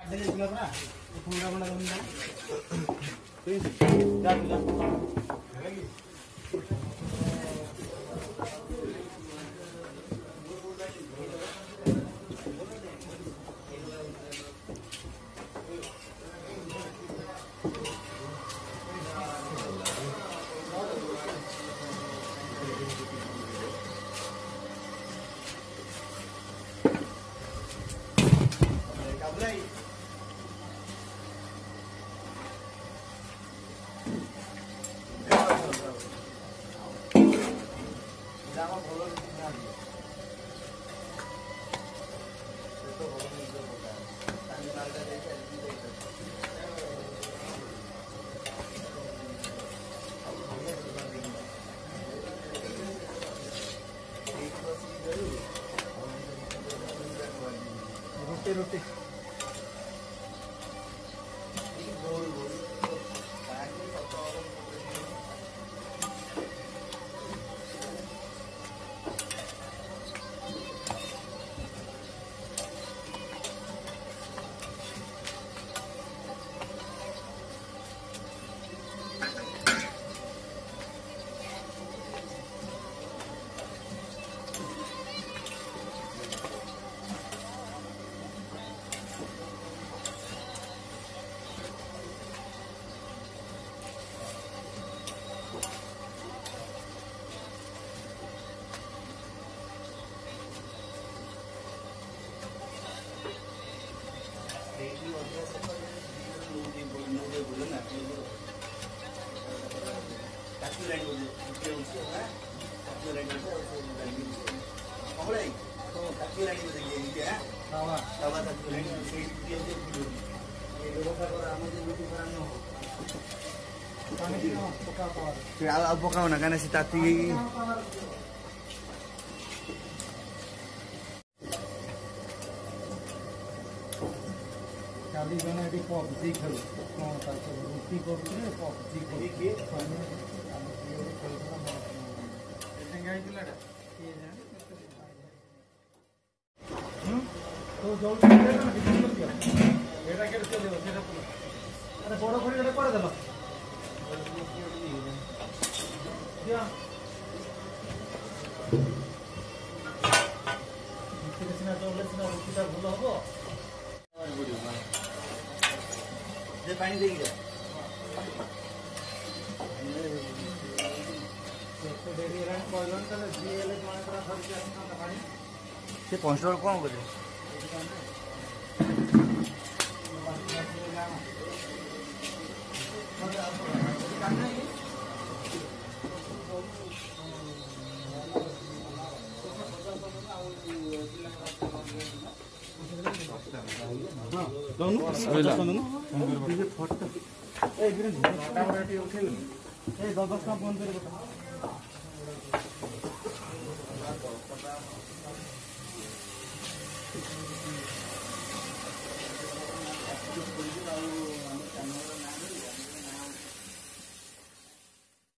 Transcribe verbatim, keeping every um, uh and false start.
रोटी रोटी अब पकाउन कारण चाहिँ ताती काली जन एटी पबजी खेल कोन तार रुटी करथि पबजी खेल खाने हम ये खेलना मत गाई दिलाडा के जाने हम तो जोल के ना डिफेंड कर दिया एटा के चले सेटा अरे बड़ खड़ी एटा कर देलो क्या कितना जोले सिना रुटीटा भलो हो जे पानी देगी जा तो डेरी रन कोइलन तले जीएल माने पूरा खर्च आसना पानी से पंचर कोन करे दस दस का फोन करे